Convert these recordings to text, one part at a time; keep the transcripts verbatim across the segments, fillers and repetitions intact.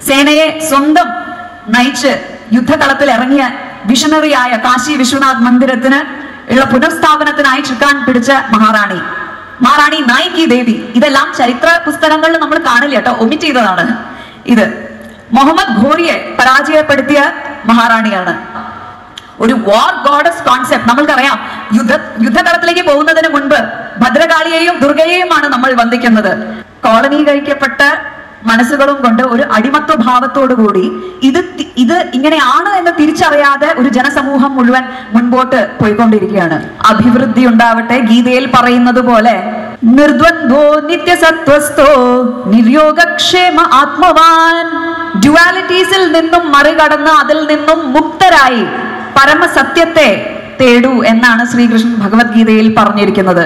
സേനയെ സ്വന്തം നയിച്ച് യുദ്ധകളത്തിൽ ഇറങ്ങിയ വിഷണറിയായ കാശി വിശ്വനാഥ് മന്ദിരത്തിന് ഉള്ള പുനഃസ്ഥാപനത്തിനായി ചുക്കാൻ പിടിച്ച മഹാറാണി, മഹാറാണി നായികി ദേവി. ഇതെല്ലാം ചരിത്ര പുസ്തകങ്ങളിൽ നമ്മൾ കാണില്ല കേട്ടോ, ഒമിറ്റ് ചെയ്തതാണ്. ഇത് മുഹമ്മദ് ഘോറിയെ പരാജയപ്പെടുത്തിയ മഹാറാണിയാണ്. ഒരു വാർ ഗോഡസ് കോൺസെപ്റ്റ് നമ്മൾക്കറിയാം. യുദ്ധ യുദ്ധകളത്തിലേക്ക് പോകുന്നതിന് മുൻപ് ഭദ്രകാളിയെയും ദുർഗയെയുമാണ് നമ്മൾ വന്ദിക്കുന്നത്. കോളനീകരിക്കപ്പെട്ട മനസ്സുകളും കൊണ്ട് ഒരു അടിമത്വ ഭാവത്തോടു കൂടി ഇത് ഇത് ഇങ്ങനെയാണ് എന്ന് തിരിച്ചറിയാതെ ഒരു ജനസമൂഹം മുഴുവൻ മുൻപോട്ട് പോയിക്കൊണ്ടിരിക്കുകയാണ്. അഭിവൃദ്ധി ഉണ്ടാവട്ടെ. ഗീതയിൽ പറയുന്നത് പോലെ നിർദ്വന്ദ്വോ നിത്യസത്വസ്ഥോ നിർയോഗക്ഷേമ ആത്മവാൻ. ഡ്യുവാലിറ്റീസിൽ നിന്നും മറികടന്ന് അതിൽ നിന്നും മുക്തരായി പരമസത്യത്തെ തേടൂ എന്നാണ് ശ്രീകൃഷ്ണൻ ഭഗവത്ഗീതയിൽ പറഞ്ഞിരിക്കുന്നത്.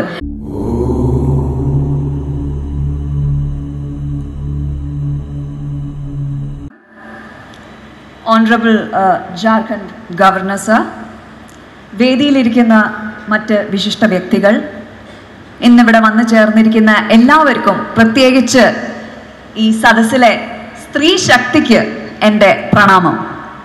ഓണറബിൾ ജാർഖണ്ഡ് ഗവർണർ സർ, വേദിയിലിരിക്കുന്ന മറ്റ് വിശിഷ്ട വ്യക്തികൾ, ഇന്നിവിടെ വന്നു ചേർന്നിരിക്കുന്ന എല്ലാവർക്കും, പ്രത്യേകിച്ച് ഈ സദസ്സിലെ സ്ത്രീ ശക്തിക്ക് എൻ്റെ പ്രണാമം.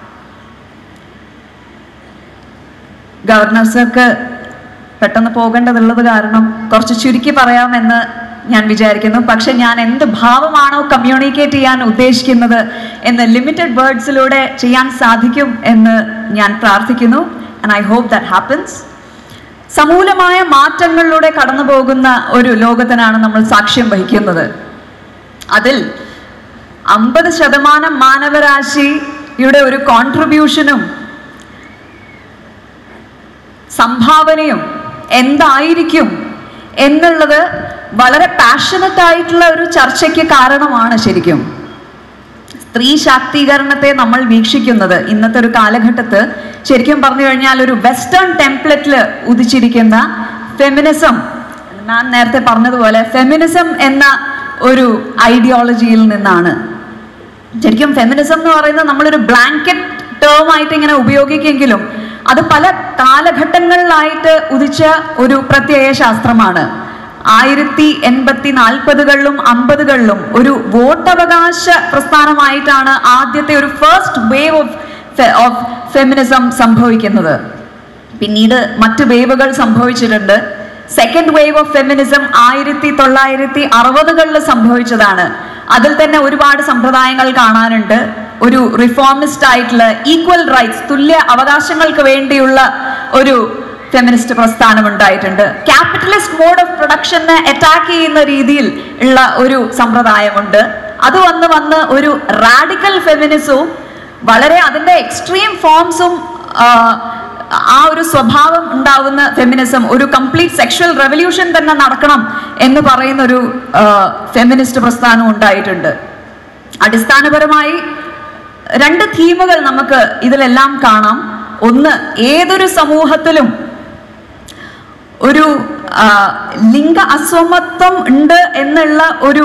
ഗവർണർ സർക്ക് പെട്ടെന്ന് പോകേണ്ടതുള്ളത് കാരണം കുറച്ച് ചുരുക്കി പറയാമെന്ന് ഞാൻ വിചാരിക്കുന്നു. പക്ഷെ ഞാൻ എന്ത് ഭാവമാണോ കമ്മ്യൂണിക്കേറ്റ് ചെയ്യാൻ ഉദ്ദേശിക്കുന്നത് എന്ന് ലിമിറ്റഡ് വേർഡ്സിലൂടെ ചെയ്യാൻ സാധിക്കും എന്ന് ഞാൻ പ്രാർത്ഥിക്കുന്നു. And I hope that happens. സമൂലമായ മാറ്റങ്ങളിലൂടെ കടന്നു പോകുന്ന ഒരു ലോകത്തിനാണ് നമ്മൾ സാക്ഷ്യം വഹിക്കുന്നത്. അതിൽ അമ്പത് ശതമാനം മാനവരാശിയുടെ ഒരു കോൺട്രിബ്യൂഷനും സംഭാവനയും എന്തായിരിക്കും എന്നുള്ളത് വളരെ പാഷനറ്റ് ആയിട്ടുള്ള ഒരു ചർച്ചയ്ക്ക് കാരണമാണ്. ശരിക്കും സ്ത്രീ ശാക്തീകരണത്തെ നമ്മൾ വീക്ഷിക്കുന്നത് ഇന്നത്തെ ഒരു കാലഘട്ടത്ത് ശരിക്കും പറഞ്ഞു കഴിഞ്ഞാൽ ഒരു വെസ്റ്റേൺ ടെംപ്ലേറ്റിൽ ഉദിച്ചിരിക്കുന്ന ഫെമിനിസം, ഞാൻ നേരത്തെ പറഞ്ഞതുപോലെ ഫെമിനിസം എന്ന ഒരു ഐഡിയോളജിയിൽ നിന്നാണ്. ശരിക്കും ഫെമിനിസം എന്ന് പറയുന്നത് നമ്മളൊരു ബ്ലാങ്കറ്റ് ടേം ആയിട്ട് ഇങ്ങനെ ഉപയോഗിക്കുമെങ്കിലും അത് പല കാലഘട്ടങ്ങളിലായിട്ട് ഉദിച്ച ഒരു പ്രത്യയ ശാസ്ത്രമാണ്. ആയിരത്തി എൺപത്തി നാൽപ്പതുകളിലും അമ്പതുകളിലും ഒരു വോട്ടവകാശ പ്രസ്ഥാനമായിട്ടാണ് ആദ്യത്തെ ഒരു first wave of of feminism സംഭവിക്കുന്നത്. പിന്നീട് മറ്റ് വേവുകൾ സംഭവിച്ചിട്ടുണ്ട്. സെക്കൻഡ് വേവ് ഓഫ് ഫെമിനിസം ആയിരത്തി തൊള്ളായിരത്തി അറുപതുകളിൽ സംഭവിച്ചതാണ്. അതിൽ തന്നെ ഒരുപാട് സമ്പ്രദായങ്ങൾ കാണാനുണ്ട്. ഒരു റിഫോമിസ്റ്റ് ആയിട്ടുള്ള ഈക്വൽ റൈറ്റ്സ്, തുല്യ അവകാശങ്ങൾക്ക് വേണ്ടിയുള്ള ഒരു ഫെമിനിസ്റ്റ് പ്രസ്ഥാനം ഉണ്ടായിട്ടുണ്ട്. ക്യാപിറ്റലിസ്റ്റ് മോഡ് ഓഫ് പ്രൊഡക്ഷനെ അറ്റാക്ക് ചെയ്യുന്ന രീതിയിൽ ഉള്ള ഒരു സമ്പ്രദായമുണ്ട്. അത് വന്ന് വന്ന് ഒരു റാഡിക്കൽ ഫെമിനിസവും വളരെ അതിൻ്റെ എക്സ്ട്രീം ഫോംസും ആ ഒരു സ്വഭാവം ഉണ്ടാവുന്ന ഫെമിനിസം, ഒരു കംപ്ലീറ്റ് സെക്ഷൽ റെവല്യൂഷൻ തന്നെ നടക്കണം എന്ന് പറയുന്ന ഒരു ഫെമിനിസ്റ്റ് പ്രസ്ഥാനം ഉണ്ടായിട്ടുണ്ട്. അടിസ്ഥാനപരമായി രണ്ട് തീമുകൾ നമുക്ക് ഇതിലെല്ലാം കാണാം. ഒന്ന്, ഏതൊരു സമൂഹത്തിലും ഒരു ലിംഗ അസമത്വം ഉണ്ട് എന്നുള്ള ഒരു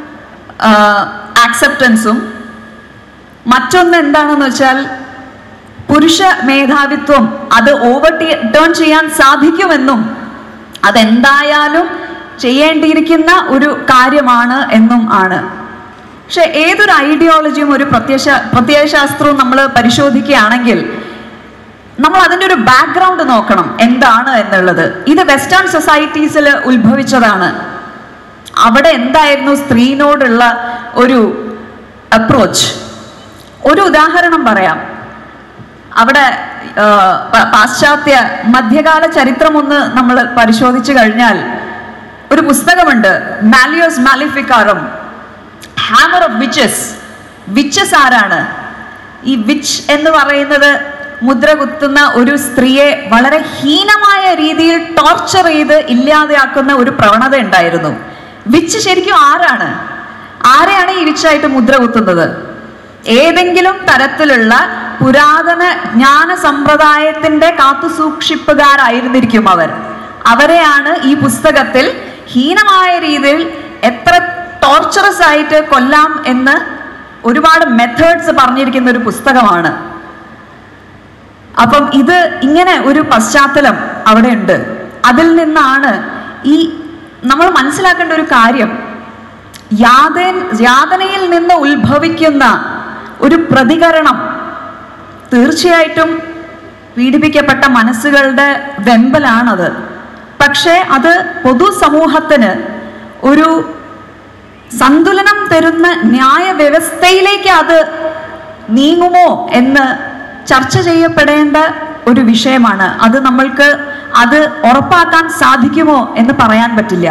ആക്സെപ്റ്റൻസും, മറ്റൊന്ന് എന്താണെന്ന് വെച്ചാൽ പുരുഷ മേധാവിത്വം അത് ഓവർ ടേൺ ചെയ്യാൻ സാധിക്കുമെന്നും അതെന്തായാലും ചെയ്യേണ്ടിയിരിക്കുന്ന ഒരു കാര്യമാണ് എന്നും ആണ്. പക്ഷെ ഏതൊരു ഐഡിയോളജിയും ഒരു പ്രത്യയ പ്രത്യയശാസ്ത്രവും നമ്മൾ പരിശോധിക്കുകയാണെങ്കിൽ നമ്മൾ അതിൻ്റെ ഒരു ബാക്ക്ഗ്രൗണ്ട് നോക്കണം എന്താണ് എന്നുള്ളത്. ഇത് വെസ്റ്റേൺ സൊസൈറ്റീസിൽ ഉത്ഭവിച്ചതാണ്. അവിടെ എന്തായിരുന്നു സ്ത്രീനോടുള്ള ഒരു അപ്രോച്ച്? ഒരു ഉദാഹരണം പറയാം. അവിടെ പാശ്ചാത്യ മധ്യകാല ചരിത്രം ഒന്ന് നമ്മൾ പരിശോധിച്ചു കഴിഞ്ഞാൽ ഒരു പുസ്തകമുണ്ട്, മാലിയോസ് മാലിഫിക്കാറും, ഹാമർ ഓഫ് വിച്ചസ്. വിച്ചസ് ആരാണ്? ഈ വിച്ച് എന്ന് പറയുന്നത് മുദ്ര കുത്തുന്ന ഒരു സ്ത്രീയെ വളരെ ഹീനമായ രീതിയിൽ ടോർച്ചർ ചെയ്ത് ഇല്ലാതെയാക്കുന്ന ഒരു പ്രവണത ഉണ്ടായിരുന്നു. വിച്ച് ശരിക്കും ആരാണ്? ആരെയാണ് ഈ വിച്ചായിട്ട് മുദ്ര കുത്തുന്നത്? ഏതെങ്കിലും തരത്തിലുള്ള പുരാതന ജ്ഞാന സമ്പ്രദായത്തിന്റെ കാത്തുസൂക്ഷിപ്പുകാരായിരുന്നിരിക്കും അവർ. അവരെയാണ് ഈ പുസ്തകത്തിൽ ഹീനമായ രീതിയിൽ എത്ര ടോർച്ചറസ് ആയിട്ട് കൊല്ലാം എന്ന് ഒരുപാട് മെത്തേഡ്സ് പറഞ്ഞിരിക്കുന്ന ഒരു പുസ്തകമാണ്. അപ്പം ഇത് ഇങ്ങനെ ഒരു പശ്ചാത്തലം അവിടെ ഉണ്ട്. അതിൽ നിന്നാണ് ഈ നമ്മൾ മനസ്സിലാക്കേണ്ട ഒരു കാര്യം, യാതന യാതനയിൽ നിന്ന് ഉത്ഭവിക്കുന്ന ഒരു പ്രതികരണം. തീർച്ചയായിട്ടും പീഡിപ്പിക്കപ്പെട്ട മനസ്സുകളുടെ വെമ്പലാണത്. പക്ഷേ അത് പൊതുസമൂഹത്തിന് ഒരു സന്തുലനം തരുന്ന ന്യായവ്യവസ്ഥയിലേക്ക് അത് നീങ്ങുമോ എന്ന് ചർച്ച ചെയ്യപ്പെടേണ്ട ഒരു വിഷയമാണ്. അത് നമ്മൾക്ക് അത് ഉറപ്പാക്കാൻ സാധിക്കുമോ എന്ന് പറയാൻ പറ്റില്ല.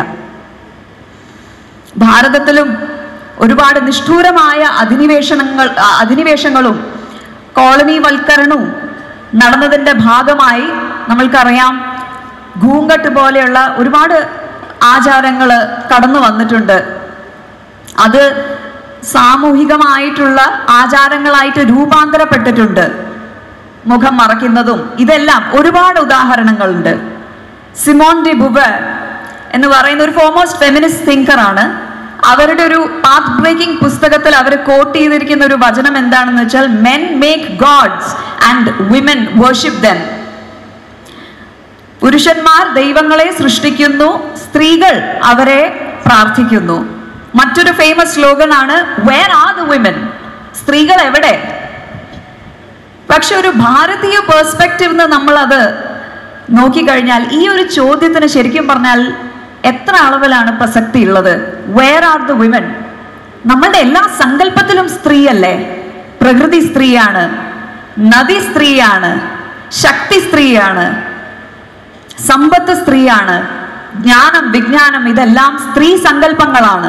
ഭാരതത്തിലും ഒരുപാട് നിഷ്ഠൂരമായ അധിനിവേശനങ്ങൾ അധിനിവേശങ്ങളും കോളനിവൽക്കരണവും നടന്നതിൻ്റെ ഭാഗമായി നമ്മൾക്കറിയാം, ഗൂങ്കട്ട് പോലെയുള്ള ഒരുപാട് ആചാരങ്ങൾ കടന്നു വന്നിട്ടുണ്ട്. അത് സാമൂഹികമായിട്ടുള്ള ആചാരങ്ങളായിട്ട് രൂപാന്തരപ്പെട്ടിട്ടുണ്ട്. മുഖം മറയ്ക്കുന്നതും ഇതെല്ലാം ഒരുപാട് ഉദാഹരണങ്ങളുണ്ട്. സിമോൺ ഡി ബുവർ എന്ന് പറയുന്ന ഒരു ഫോർമോസ്റ്റ് ഫെമിനിസ്റ്റ് തിങ്കറാണ്. അവരുടെ ഒരു പാത്ത് ബ്രേക്കിംഗ് പുസ്തകത്തിൽ അവർ കോട്ട് ചെയ്തിരിക്കുന്ന ഒരു വചനം എന്താണെന്ന് വെച്ചാൽ, men make gods and women worship them. പുരുഷന്മാർ ദൈവങ്ങളെ സൃഷ്ടിക്കുന്നു, സ്ത്രീകൾ അവരെ പ്രാർത്ഥിക്കുന്നു. മറ്റൊരു ഫേമസ് സ്ലോഗൻ ആണ്, വേർ ആർ ദ വിമൻ? സ്ത്രീകൾ എവിടെ? പക്ഷെ ഒരു ഭാരതീയ പേഴ്സ്പെക്റ്റീവ് നിന്ന് നമ്മൾ അത് നോക്കിക്കഴിഞ്ഞാൽ ഈ ഒരു ചോദ്യത്തിന് ശരിക്കും പറഞ്ഞാൽ എത്ര അളവിലാണ് പ്രസക്തി ഉള്ളത്? Where are the women? നമ്മളുടെ എല്ലാ സങ്കല്പത്തിലും സ്ത്രീയല്ലേ? പ്രകൃതി സ്ത്രീയാണ്, നദി സ്ത്രീയാണ്, ശക്തി സ്ത്രീയാണ്, സമ്പത്ത് സ്ത്രീയാണ്, ജ്ഞാനം വിജ്ഞാനം ഇതെല്ലാം സ്ത്രീ സങ്കല്പങ്ങളാണ്.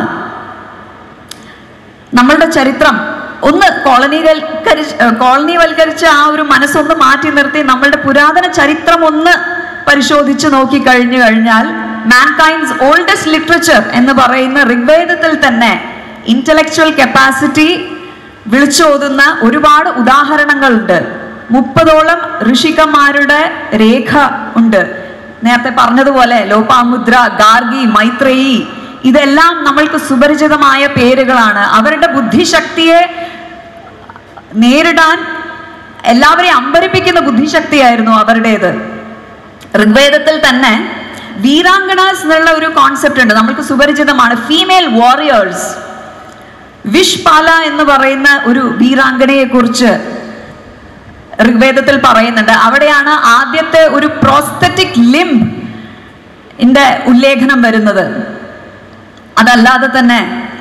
നമ്മളുടെ ചരിത്രം ഒന്ന് കോളനിവൽക്കരിച്ച് കോളനിവൽക്കരിച്ച ആ ഒരു മനസ്സൊന്ന് മാറ്റി നിർത്തി നമ്മളുടെ പുരാതന ചരിത്രം ഒന്ന് പരിശോധിച്ച് നോക്കി കഴിഞ്ഞു കഴിഞ്ഞാൽ മാൻകൈൻഡ്സ് ഓൾഡസ്റ്റ് ലിറ്ററേച്ചർ എന്ന് പറയുന്ന ഋഗ്വേദത്തിൽ തന്നെ ഇന്റലക്ച്വൽ കപ്പാസിറ്റി വിളിച്ചോതുന്ന ഒരുപാട് ഉദാഹരണങ്ങളുണ്ട്. മുപ്പതോളം ഋഷികന്മാരുടെ രേഖ ഉണ്ട്. നേരത്തെ പറഞ്ഞതുപോലെ ലോപാമുദ്ര, ഗാർഗി, മൈത്രേയി ഇതെല്ലാം നമ്മൾക്ക് സുപരിചിതമായ പേരുകളാണ്. അവരുടെ ബുദ്ധിശക്തിയെ നേരിടാൻ എല്ലാവരെയും അമ്പരിപ്പിക്കുന്ന ബുദ്ധിശക്തിയായിരുന്നു അവരുടേത്. ഋഗ്വേദത്തിൽ തന്നെ വീരാംഗണാസ് എന്നുള്ള ഒരു കോൺസെപ്റ്റ് ഉണ്ട്, നമ്മൾക്ക് സുപരിചിതമാണ്. Female warriors. വിഷ്പാല എന്ന് പറയുന്ന ഒരു വീരാംഗനയെ കുറിച്ച് ഋഗ്വേദത്തിൽ പറയുന്നുണ്ട്. അവിടെയാണ് ആദ്യത്തെ ഒരു പ്രോസ്തറ്റിക് ലിംബ് ഇന്റെ ഉല്ലേഖനം വരുന്നത്. അതല്ലാതെ തന്നെ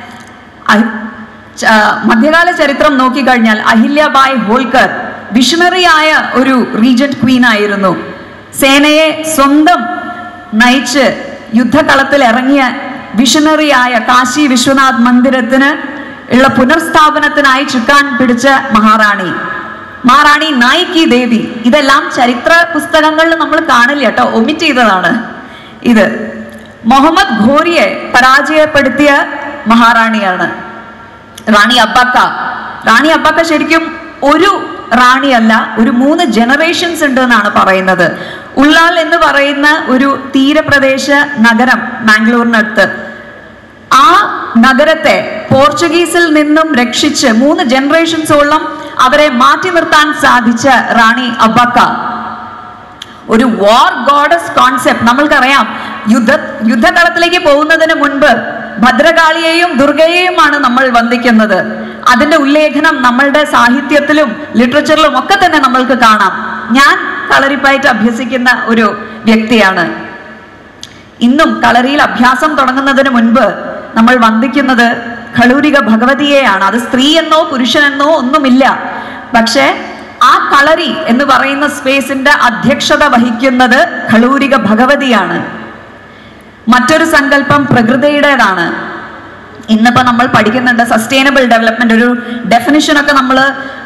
മധ്യകാല ചരിത്രം നോക്കിക്കഴിഞ്ഞാൽ അഹില്യബായ് ഹോൾക്കർ വിഷണറിയായ ഒരു റീജന്റ് ക്വീൻ ആയിരുന്നു. സേനയെ സ്വന്തം നയിച്ച് യുദ്ധകളത്തിൽ ഇറങ്ങിയ വിഷണറിയായ കാശി വിശ്വനാഥ് മന്ദിരത്തിന് ഉള്ള പുനർസ്ഥാപനത്തിനായി ചുക്കാൻ പിടിച്ച മഹാറാണി മഹാറാണി നായിക്കി ദേവി. ഇതെല്ലാം ചരിത്ര പുസ്തകങ്ങളിൽ നമ്മൾ കാണില്ല കേട്ടോ, ഒമിറ്റ് ചെയ്തതാണ് ഇത്. മുഹമ്മദ് ഘോരിയെ പരാജയപ്പെടുത്തിയ മഹാറാണിയാണ് റാണി അബ്ബക്ക. റാണി അബ്ബക്ക ശരിക്കും ഒരു റാണിയല്ല, ഒരു മൂന്ന് ജനറേഷൻസ് ഉണ്ട് എന്നാണ് പറയുന്നത്. ഉള്ളാൾ എന്ന് പറയുന്ന ഒരു തീരപ്രദേശ നഗരം മാംഗ്ലൂരിനടുത്ത്, ആ നഗരത്തെ പോർച്ചുഗീസിൽ നിന്നും രക്ഷിച്ച് മൂന്ന് ജനറേഷൻസോളം അവരെ മാറ്റി നിർത്താൻ സാധിച്ച റാണി അബ്ബക്ക. ഒരു വാർ ഗോഡസ് കോൺസെപ്റ്റ് നമ്മൾക്കറിയാം. യുദ്ധ യുദ്ധതലത്തിലേക്ക് പോകുന്നതിന് മുൻപ് ഭദ്രകാളിയെയും ദുർഗയെയുമാണ് നമ്മൾ വന്ദിക്കുന്നത്. അതിന്റെ ഉല്ലേഖനം നമ്മളുടെ സാഹിത്യത്തിലും ലിറ്ററേച്ചറിലും ഒക്കെ തന്നെ നമ്മൾക്ക് കാണാം. ഞാൻ കളരിപ്പയറ്റ് അഭ്യസിക്കുന്ന ഒരു വ്യക്തിയാണ്. ഇന്നും കളരിയിൽ അഭ്യാസം തുടങ്ങുന്നതിന് മുൻപ് നമ്മൾ വന്ദിക്കുന്നത് കളൂരിക ഭഗവതിയെയാണ്. അത് സ്ത്രീ എന്നോ പുരുഷനെന്നോ ഒന്നുമില്ല. പക്ഷെ ആ കളരി എന്ന് പറയുന്ന സ്പേസിന്റെ അധ്യക്ഷത വഹിക്കുന്നത് കളൂരിക ഭഗവതിയാണ്. മറ്റൊരു സങ്കല്പം പ്രകൃതിയുടേതാണ്. ഇന്നിപ്പോ നമ്മൾ പഠിക്കുന്നുണ്ട് സസ്റ്റൈനബിൾ ഡെവലപ്മെന്റ്, ഒരു ഡെഫിനിഷൻ ഒക്കെ നമ്മൾ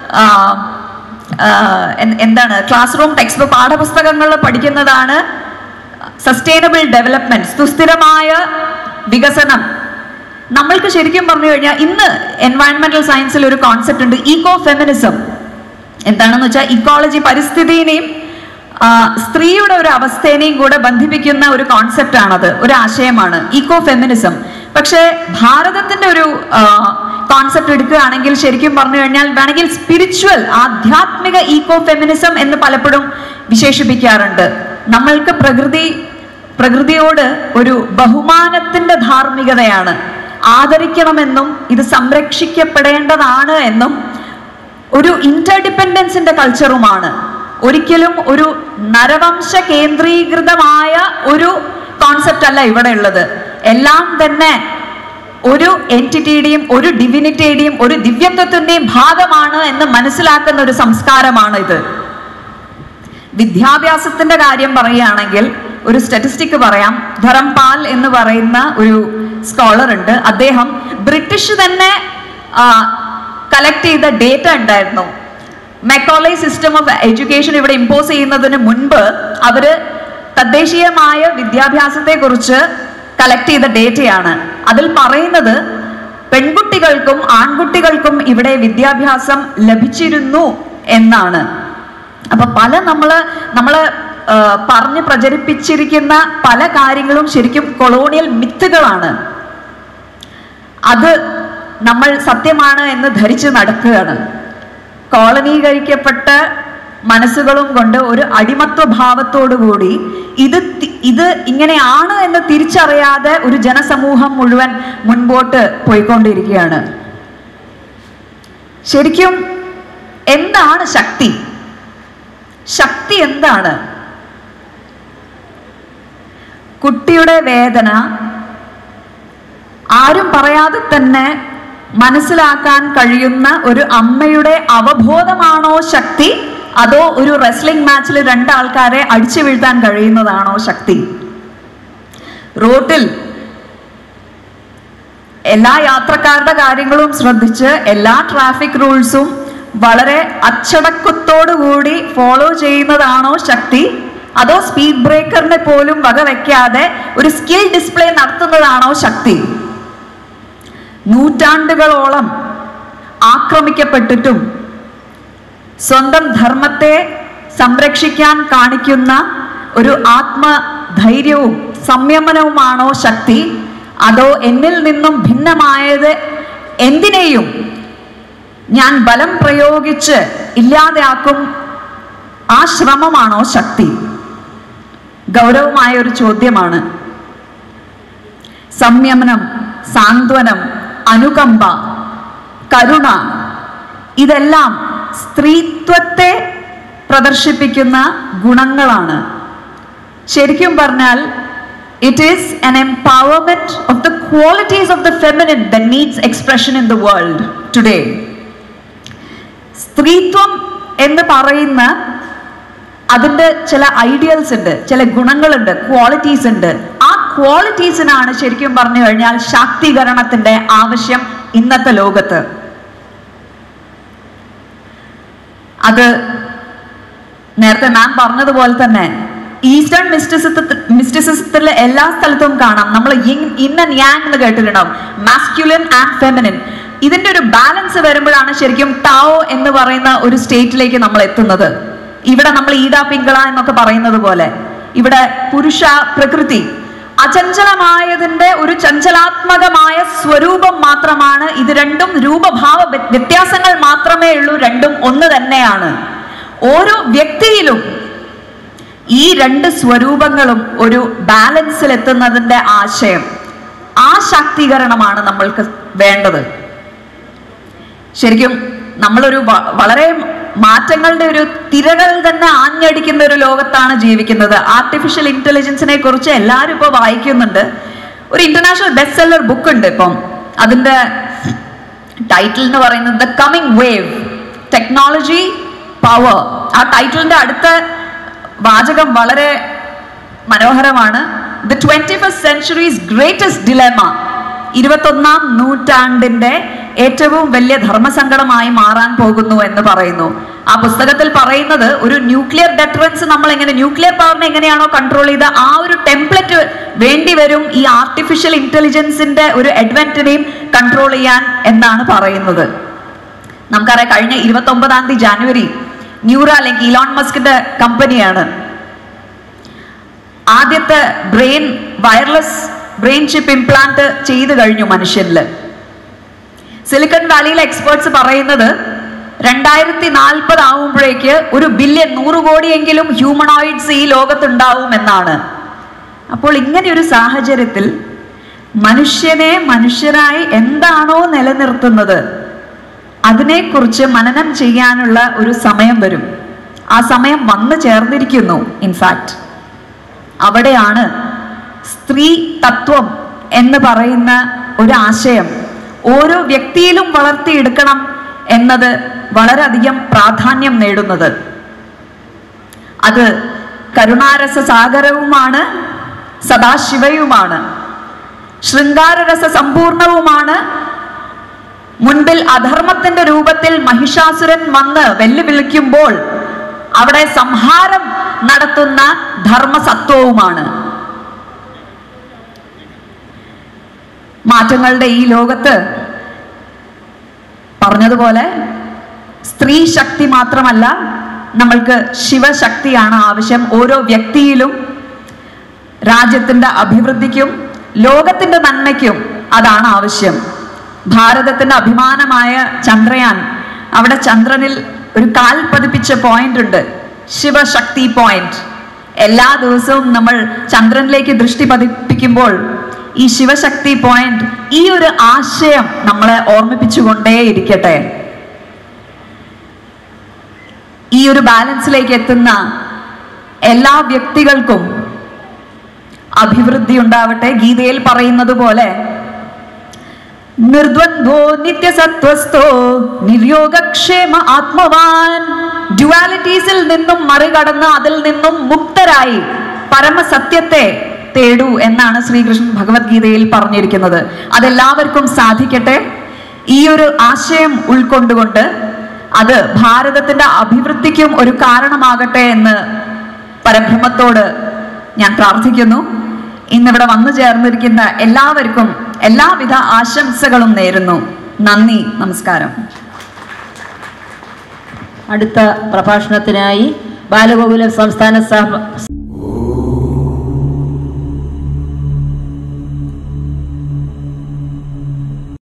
എന്താണ് ക്ലാസ് റൂം ടെക്സ്റ്റ് ബുക്ക് പാഠപുസ്തകങ്ങളിൽ പഠിക്കുന്നതാണ്. സസ്റ്റൈനബിൾ ഡെവലപ്മെന്റ്, സുസ്ഥിരമായ വികസനം. നമ്മൾക്ക് ശരിക്കും പറഞ്ഞു കഴിഞ്ഞാൽ ഇന്ന് എൻവയൺമെന്റൽ സയൻസിൽ ഒരു കോൺസെപ്റ്റ് ഉണ്ട്, ഈക്കോ ഫെമിനിസം. എന്താണെന്ന് വെച്ചാൽ ഇക്കോളജി, പരിസ്ഥിതിനെയും സ്ത്രീയുടെ ഒരു അവസ്ഥേനെയും കൂടെ ബന്ധിപ്പിക്കുന്ന ഒരു കോൺസെപ്റ്റ് ആണത്, ഒരു ആശയമാണ് ഈക്കോ ഫെമിനിസം. പക്ഷേ ഭാരതത്തിന്റെ ഒരു കോൺസെപ്റ്റ് എടുക്കുകയാണെങ്കിൽ ശരിക്കും പറഞ്ഞു കഴിഞ്ഞാൽ വേണമെങ്കിൽ സ്പിരിച്വൽ, ആധ്യാത്മിക ഈക്കോ ഫെമിനിസം എന്ന് പലപ്പോഴും വിശേഷിപ്പിക്കാറുണ്ട്. നമ്മൾക്ക് പ്രകൃതി പ്രകൃതിയോട് ഒരു ബഹുമാനത്തിന്റെ ധാർമ്മികതയാണ്, ആദരിക്കണമെന്നും ഇത് സംരക്ഷിക്കപ്പെടേണ്ടതാണ് എന്നും ഒരു ഇന്റർഡിപെൻഡൻസിന്റെ കൾച്ചറുമാണ്. ഒരിക്കലും ഒരു നരവംശ കേന്ദ്രീകൃതമായ ഒരു കോൺസെപ്റ്റ് അല്ല ഇവിടെ ഉള്ളത്. എല്ലാം തന്നെ ഒരു എൻറ്റിറ്റിയുടെയും ഒരു ഡിവിനിറ്റിയുടെയും ഒരു ദിവ്യത്വത്തിന്റെയും ഭാഗമാണ് എന്ന് മനസ്സിലാക്കുന്ന ഒരു സംസ്കാരമാണ് ഇത്. വിദ്യാഭ്യാസത്തിന്റെ കാര്യം പറയുകയാണെങ്കിൽ ഒരു സ്റ്റാറ്റിസ്റ്റിക് പറയാം. ധരംപാൽ എന്ന് പറയുന്ന ഒരു സ്കോളർ ഉണ്ട്. അദ്ദേഹം ബ്രിട്ടീഷ് തന്നെ കളക്ട് ചെയ്ത ഡേറ്റ ഉണ്ടായിരുന്നു. മെക്കോളേ സിസ്റ്റം ഓഫ് എഡ്യൂക്കേഷൻ ഇവിടെ ഇമ്പോസ് ചെയ്യുന്നതിന് മുൻപ് അവര് തദ്ദേശീയമായ വിദ്യാഭ്യാസത്തെ കുറിച്ച് കളക്ട് ചെയ്ത ഡേറ്റയാണ്. അതിൽ പറയുന്നത് പെൺകുട്ടികൾക്കും ആൺകുട്ടികൾക്കും ഇവിടെ വിദ്യാഭ്യാസം ലഭിച്ചിരുന്നു എന്നാണ്. അപ്പൊ പല നമ്മള് നമ്മള് പറഞ്ഞ് പ്രചരിപ്പിച്ചിരിക്കുന്ന പല കാര്യങ്ങളും ശരിക്കും കൊളോണിയൽ മിത്തുകളാണ്. അത് നമ്മൾ സത്യമാണ് എന്ന് ധരിച്ച് നടക്കുകയാണ്. കോളനീകരിക്കപ്പെട്ട മനസ്സുകളും കൊണ്ട് ഒരു അടിമത്വ ഭാവത്തോടു കൂടി ഇത് ഇത് ഇങ്ങനെയാണ് എന്ന് തിരിച്ചറിയാതെ ഒരു ജനസമൂഹം മുഴുവൻ മുൻപോട്ട് പോയിക്കൊണ്ടിരിക്കുകയാണ്. ശരിക്കും എന്താണ് ശക്തി? ശക്തി എന്താണ്? കുട്ടിയുടെ വേദന ആരും പറയാതെ തന്നെ മനസ്സിലാക്കാൻ കഴിയുന്ന ഒരു അമ്മയുടെ അവബോധമാണോ ശക്തി, അതോ ഒരു റെസ്ലിംഗ് മാച്ചിൽ രണ്ടാൾക്കാരെ അടിച്ചു വീഴ്ത്താൻ കഴിയുന്നതാണോ ശക്തി? റോട്ടിൽ എല്ലാ യാത്രക്കാരുടെ കാര്യങ്ങളും ശ്രദ്ധിച്ച് എല്ലാ ട്രാഫിക് റൂൾസും വളരെ അച്ചടക്കത്തോടുകൂടി ഫോളോ ചെയ്യുന്നതാണോ ശക്തി, അതോ സ്പീഡ് ബ്രേക്കറിനെ പോലും വകവെക്കാതെ ഒരു സ്കിൽ ഡിസ്പ്ലേ നടത്തുന്നതാണോ ശക്തി? നൂറ്റാണ്ടുകളോളം ആക്രമിക്കപ്പെട്ടിട്ടും സ്വന്തം ധർമ്മത്തെ സംരക്ഷിക്കാൻ കാണിക്കുന്ന ഒരു ആത്മധൈര്യവും സംയമനവുമാണോ ശക്തി, അതോ എന്നിൽ നിന്നും ഭിന്നമായത് എന്തിനേയും ഞാൻ ബലം പ്രയോഗിച്ച് ഇല്ലാതെയാക്കും ആ ശ്രമമാണോ ശക്തി? ഗൗരവമായ ഒരു ചോദ്യമാണ്. സംയമനം, സാന്ത്വനം, അനുകമ്പ, കരുണ, ഇതെല്ലാം സ്ത്രീത്വത്തെ പ്രദർശിപ്പിക്കുന്ന ഗുണങ്ങളാണ്. ശരിക്കും പറഞ്ഞാൽ it is an empowerment of the qualities of the feminine that needs expression in the world today. സ്ത്രീത്വം എന്ന് പറയുന്ന അതിൻ്റെ ചില ഐഡിയൽസ് ഉണ്ട്, ചില ഗുണങ്ങളുണ്ട്, ക്വാളിറ്റീസ് ഉണ്ട്. ആ ക്വാളിറ്റീസിനാണ് ശരിക്കും പറഞ്ഞു കഴിഞ്ഞാൽ ശാക്തീകരണത്തിന്റെ ആവശ്യം ഇന്നത്തെ ലോകത്ത്. അത് നേരത്തെ മാം പറഞ്ഞതുപോലെ തന്നെ ഈസ്റ്റേൺ മിസ്റ്റിസിസത്തിൽ മിസ്റ്റിസിസത്തിലെ എല്ലാ സ്ഥലത്തും കാണാം. നമ്മൾ ഇൻ ആൻഡ് യാങ് എന്ന് കേട്ടിട്ടുണ്ടാവും, മാസ്ക്യുലിൻ ആൻഡ് ഫെമിനിൻ. ഇതിന്റെ ഒരു ബാലൻസ് വരുമ്പോഴാണ് ശരിക്കും ടാവോ എന്ന് പറയുന്ന ഒരു സ്റ്റേറ്റിലേക്ക് നമ്മൾ എത്തുന്നത്. ഇവിടെ നമ്മൾ ഈഡ പിങ്കള എന്നൊക്കെ പറയുന്നത് പോലെ ഇവിടെ പുരുഷ പ്രകൃതി അചഞ്ചലമായതിന്റെ ഒരു ചഞ്ചലാത്മകമായ സ്വരൂപം മാത്രമാണ്. ഇത് രണ്ടും രൂപഭാവ വ്യത്യാസങ്ങൾ മാത്രമേ ഉള്ളൂ, രണ്ടും ഒന്ന് തന്നെയാണ്. ഓരോ വ്യക്തിയിലും ഈ രണ്ട് സ്വരൂപങ്ങളും ഒരു ബാലൻസിൽ എത്തുന്നതിന്റെ ആശയം, ആ ശാക്തീകരണമാണ് നമ്മൾക്ക് വേണ്ടത്. ശരിക്കും നമ്മളൊരു വളരെ മാറ്റങ്ങളുടെ ഒരു തിരകൾ തന്നെ ആഞ്ഞടിക്കുന്ന ഒരു ലോകത്താണ് ജീവിക്കുന്നത്. ആർട്ടിഫിഷ്യൽ ഇന്റലിജൻസിനെ കുറിച്ച് എല്ലാവരും ഇപ്പോൾ വായിക്കുന്നുണ്ട്. ഒരു ഇന്റർനാഷണൽ ബെസ്റ്റ് സെല്ലർ ബുക്ക് ഉണ്ട് ഇപ്പം. അതിന്റെ ടൈറ്റിൽ എന്ന് പറയുന്നത് the coming wave, technology, power. ആ ടൈറ്റിലിന്റെ അടുത്ത വാചകം വളരെ മനോഹരമാണ്. The twenty first century's greatest dilemma, ഇരുപത്തൊന്നാം നൂറ്റാണ്ടിന്റെ ഏറ്റവും വലിയ ധർമ്മസങ്കടമായി മാറാൻ പോകുന്നു എന്ന് പറയുന്നു. ആ പുസ്തകത്തിൽ പറയുന്നത് ഒരു ന്യൂക്ലിയർ ഡെറ്ററൻസ് നമ്മൾ എങ്ങനെ ന്യൂക്ലിയർ പവറിനെ എങ്ങനെയാണോ കൺട്രോൾ ചെയ്ത ആ ഒരു ടെംപ്ലേറ്റ് വേണ്ടി വരും ഈ ആർട്ടിഫിഷ്യൽ ഇന്റലിജൻസിന്റെ ഒരു അഡ്വന്റിനെയും കൺട്രോൾ ചെയ്യാൻ എന്നാണ് പറയുന്നത്. നമുക്കറിയാം കഴിഞ്ഞ ഇരുപത്തി ഒമ്പതാം തീയതി ജാനുവരി ന്യൂറാലിങ്ക് ഇലോൺ മസ്കിന്റെ കമ്പനിയാണ് ആദ്യത്തെ brain wireless brain chip implant ചെയ്തു കഴിഞ്ഞു മനുഷ്യരിൽ. സിലിക്കൺ വാലിയിലെ എക്സ്പേർട്സ് പറയുന്നത് രണ്ടായിരത്തി നാൽപ്പത് ആവുമ്പോഴേക്ക് ഒരു ബില്യൺ നൂറ് കോടിയെങ്കിലും ഹ്യൂമനോയിഡ്സ് ഈ ലോകത്തുണ്ടാവും എന്നാണ്. അപ്പോൾ ഇങ്ങനെ ഒരു സാഹചര്യത്തിൽ മനുഷ്യനെ മനുഷ്യരായി എന്താണോ നിലനിർത്തുന്നത് അതിനെക്കുറിച്ച് മനനം ചെയ്യാനുള്ള ഒരു സമയം വരും. ആ സമയം വന്നു ചേർന്നിരിക്കുന്നു. ഇൻഫാക്ട് അവിടെയാണ് സ്ത്രീ തത്വം എന്ന് പറയുന്ന ഒരു ആശയം ഓരോ വ്യക്തിയിലും വളർത്തിയെടുക്കണം എന്നത് വളരെയധികം പ്രാധാന്യം നേടുന്നത്. അത് കരുണാരസ സാഗരവുമാണ്, സദാശിവയുമാണ്, ശൃംഗാരരസ സമ്പൂർണവുമാണ്. മുൻപിൽ അധർമ്മത്തിന്റെ രൂപത്തിൽ മഹിഷാസുരൻ വന്ന് വെല്ലുവിളിക്കുമ്പോൾ അവിടെ സംഹാരം നടത്തുന്ന ധർമ്മസത്വവുമാണ്. മാറ്റങ്ങളുടെ ഈ ലോകത്ത് പറഞ്ഞതുപോലെ സ്ത്രീ ശക്തി മാത്രമല്ല, നമ്മൾക്ക് ശിവശക്തിയാണ് ആവശ്യം. ഓരോ വ്യക്തിയിലും രാജ്യത്തിന്റെ അഭിവൃദ്ധിക്കും ലോകത്തിന്റെ നന്മയ്ക്കും അതാണ് ആവശ്യം. ഭാരതത്തിന്റെ അഭിമാനമായ ചന്ദ്രയാൻ, അവിടെ ചന്ദ്രനിൽ ഒരു കാൽ പതിപ്പിച്ച പോയിന്റ് ഉണ്ട്, ശിവശക്തി പോയിന്റ്. എല്ലാ ദിവസവും നമ്മൾ ചന്ദ്രനിലേക്ക് ദൃഷ്ടി പതിപ്പിക്കുമ്പോൾ ഈ ശിവശക്തി പോയിന്റ്, ഈ ഒരു ആശയം നമ്മളെ ഓർമ്മിപ്പിച്ചുകൊണ്ടേയിരിക്കട്ടെ. ഈ ഒരു ബാലൻസിലേക്ക് എത്തുന്ന എല്ലാ വ്യക്തികൾക്കും അഭിവൃദ്ധി ഉണ്ടാവട്ടെ. ഗീതയിൽ പറയുന്നത് പോലെ നിർദ്വന്ദ്വോ നിത്യസത്വസ്ഥോ നിർയോഗക്ഷേമ ആത്മവാൻ. ഡ്യുവാലിറ്റീസിൽ നിന്നും മറികടന്ന് അതിൽ നിന്നും മുക്തരായി പരമസത്യത്തെ തേടൂ എന്നാണ് ശ്രീകൃഷ്ണൻ ഭഗവത്ഗീതയിൽ പറഞ്ഞിരിക്കുന്നത്. അതെല്ലാവർക്കും സാധിക്കട്ടെ. ഈ ഒരു ആശയം ഉൾക്കൊണ്ടുകൊണ്ട് അത് ഭാരതത്തിന്റെ അഭിവൃദ്ധിക്കും ഒരു കാരണമാകട്ടെ എന്ന് പരബ്രഹ്മത്തോട് ഞാൻ പ്രാർത്ഥിക്കുന്നു. ഇന്നിവിടെ വന്നു ചേർന്നിരിക്കുന്ന എല്ലാവർക്കും എല്ലാവിധ ആശംസകളും നേരുന്നു. നന്ദി, നമസ്കാരം. അടുത്ത പ്രഭാഷണത്തിനായി ബാലഗോകുലം സംസ്ഥാന സഹ